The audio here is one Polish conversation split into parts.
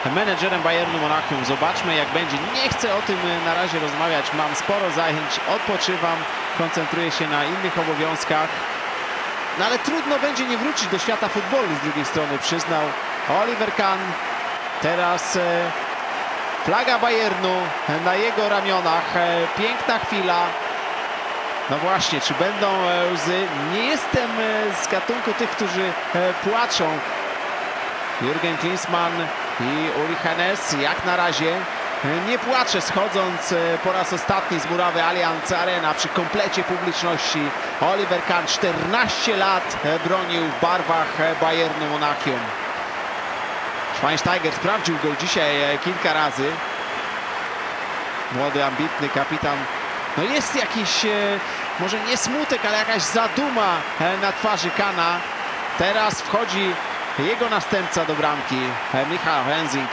menedżerem Bayernu Monachium. Zobaczmy, jak będzie. Nie chcę o tym na razie rozmawiać. Mam sporo zajęć, odpoczywam, koncentruję się na innych obowiązkach. No ale trudno będzie nie wrócić do świata futbolu z drugiej strony, przyznał Oliver Kahn. Teraz flaga Bayernu na jego ramionach. Piękna chwila. No właśnie, czy będą łzy? Nie jestem z gatunku tych, którzy płaczą. Jürgen Klinsmann i Uli Hoeneß jak na razie nie płacze, schodząc po raz ostatni z murawy Allianz Arena przy komplecie publiczności. Oliver Kahn 14 lat bronił w barwach Bayernu Monachium. Schweinsteiger sprawdził go dzisiaj kilka razy. Młody, ambitny kapitan. No jest jakiś, może nie smutek, ale jakaś zaduma na twarzy Kahna. Teraz wchodzi jego następca do bramki, Michał Hensing.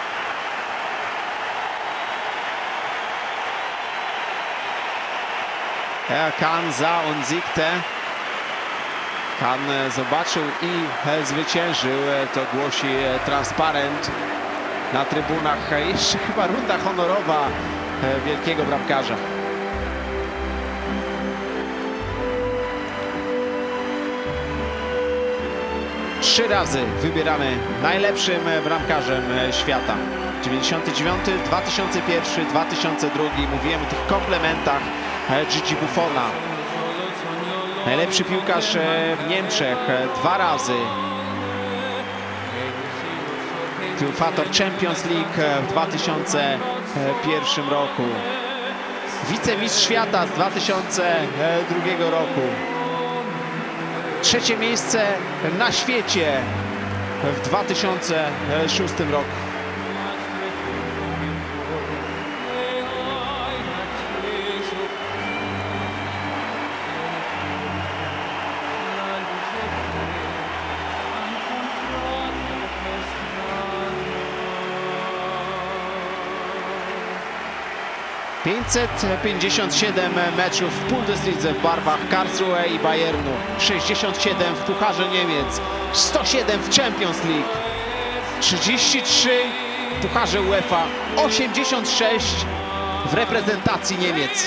Kahn za und siegte. Kahn zobaczył i zwyciężył, to głosi transparent na trybunach. Jeszcze chyba runda honorowa wielkiego bramkarza. Trzy razy wybierany najlepszym bramkarzem świata. 99, 2001, 2002. Mówiłem o tych komplementach Gigi Buffona. Najlepszy piłkarz w Niemczech dwa razy. Triumfator Champions League w 2001 roku. Wicemistrz świata z 2002 roku. Trzecie miejsce na świecie w 2006 roku. ...557 meczów w Bundeslidze w barwach Karlsruhe i Bayernu, 67 w Pucharze Niemiec, 107 w Champions League, 33 w Pucharze UEFA, 86 w reprezentacji Niemiec.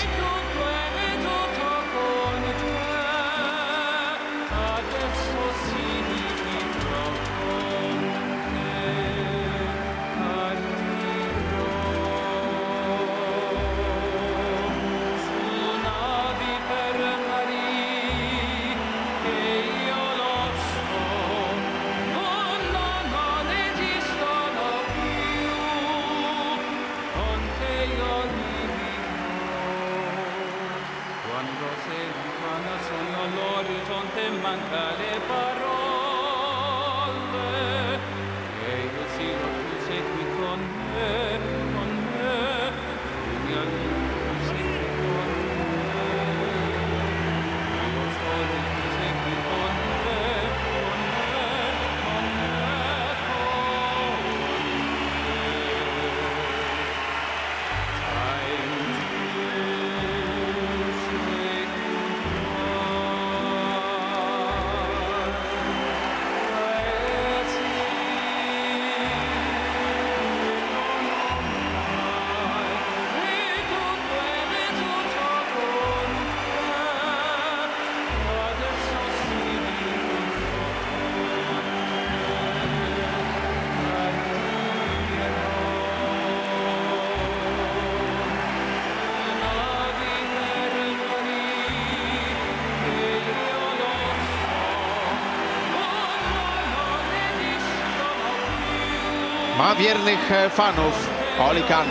Ma wiernych fanów Oli Kahn.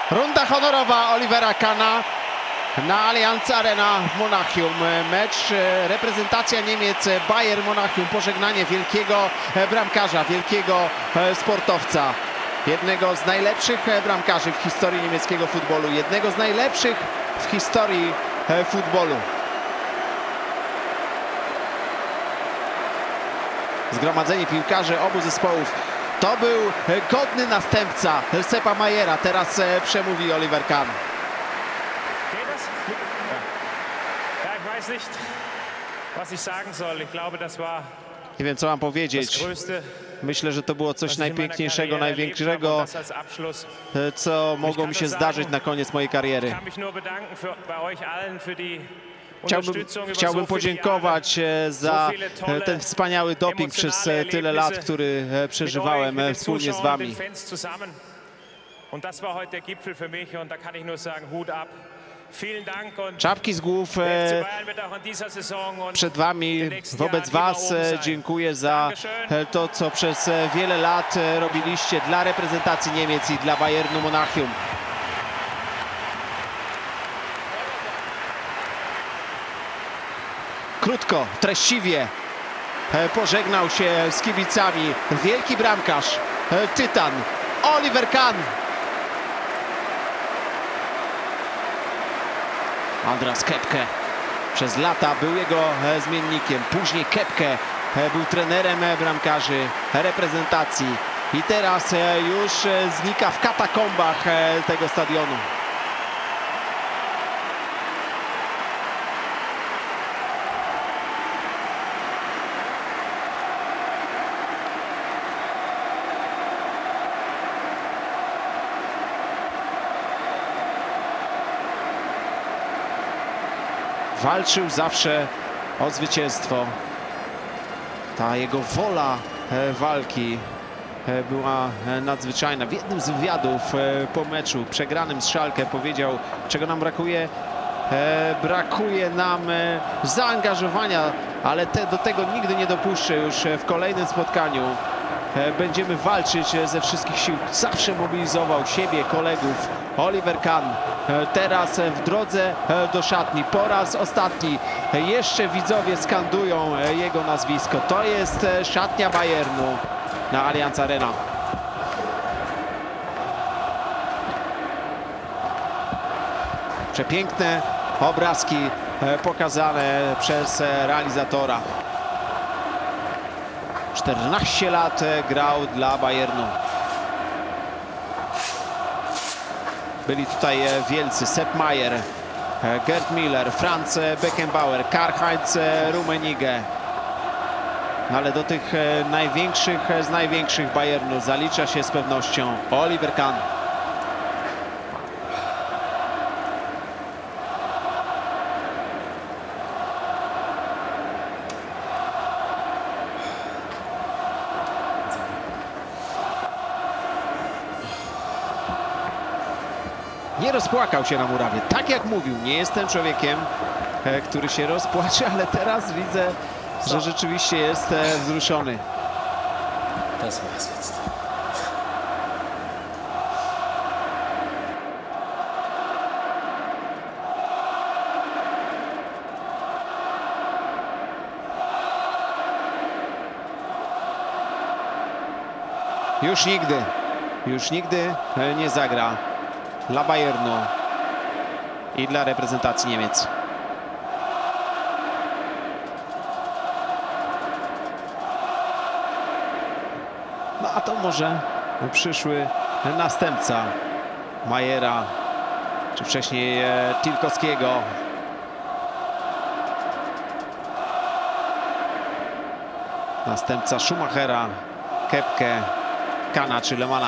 Runda honorowa Olivera Kahna na Allianz Arena w Monachium. Mecz reprezentacja Niemiec, Bayern Monachium. Pożegnanie wielkiego bramkarza, wielkiego sportowca. Jednego z najlepszych bramkarzy w historii niemieckiego futbolu. Jednego z najlepszych w historii futbolu. Zgromadzenie piłkarzy obu zespołów. To był godny następca Seppa Mayera. Teraz przemówi Oliver Kahn. Nie wiem, co mam powiedzieć. Myślę, że to było coś najpiękniejszego, największego, co mogło mi się zdarzyć na koniec mojej kariery. Chciałbym podziękować za ten wspaniały doping przez tyle lat, który przeżywałem wspólnie z wami. Czapki z głów przed wami, wobec was dziękuję za to, co przez wiele lat robiliście dla reprezentacji Niemiec i dla Bayernu Monachium. Krótko, treściwie pożegnał się z kibicami wielki bramkarz, tytan Oliver Kahn. Andras Kepke przez lata był jego zmiennikiem. Później Kepke był trenerem bramkarzy reprezentacji. I teraz już znika w katakombach tego stadionu. Walczył zawsze o zwycięstwo. Ta jego wola walki była nadzwyczajna. W jednym z wywiadów po meczu przegranym z Schalke powiedział, czego nam brakuje. Brakuje nam zaangażowania, ale do tego nigdy nie dopuszczę. Już w kolejnym spotkaniu będziemy walczyć ze wszystkich sił. Zawsze mobilizował siebie, kolegów. Oliver Kahn teraz w drodze do szatni. Po raz ostatni jeszcze widzowie skandują jego nazwisko. To jest szatnia Bayernu na Allianz Arena. Przepiękne obrazki pokazane przez realizatora. 14 lat grał dla Bayernu. Byli tutaj wielcy: Sepp Maier, Gerd Müller, Franz Beckenbauer, Karl-Heinz Rummenigge. Ale do tych największych z największych Bayernu zalicza się z pewnością Oliver Kahn. Nie rozpłakał się na murawie, tak jak mówił. Nie jestem człowiekiem, który się rozpłacze, ale teraz widzę, że rzeczywiście jest wzruszony. Das war's jetzt. Już nigdy nie zagra dla Bayernu i dla reprezentacji Niemiec. No a to może przyszły następca Mayera, czy wcześniej Tilkowskiego. Następca Schumachera, Kepke, Kahna czy Lehmana.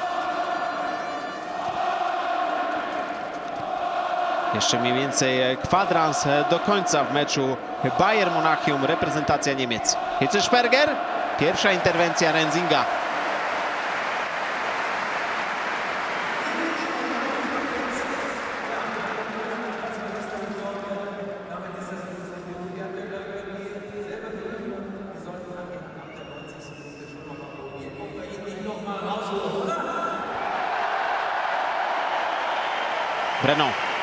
Jeszcze mniej więcej kwadrans do końca w meczu Bayern Monachium, reprezentacja Niemiec. Hitzelsperger, pierwsza interwencja Renzinga. Brenon.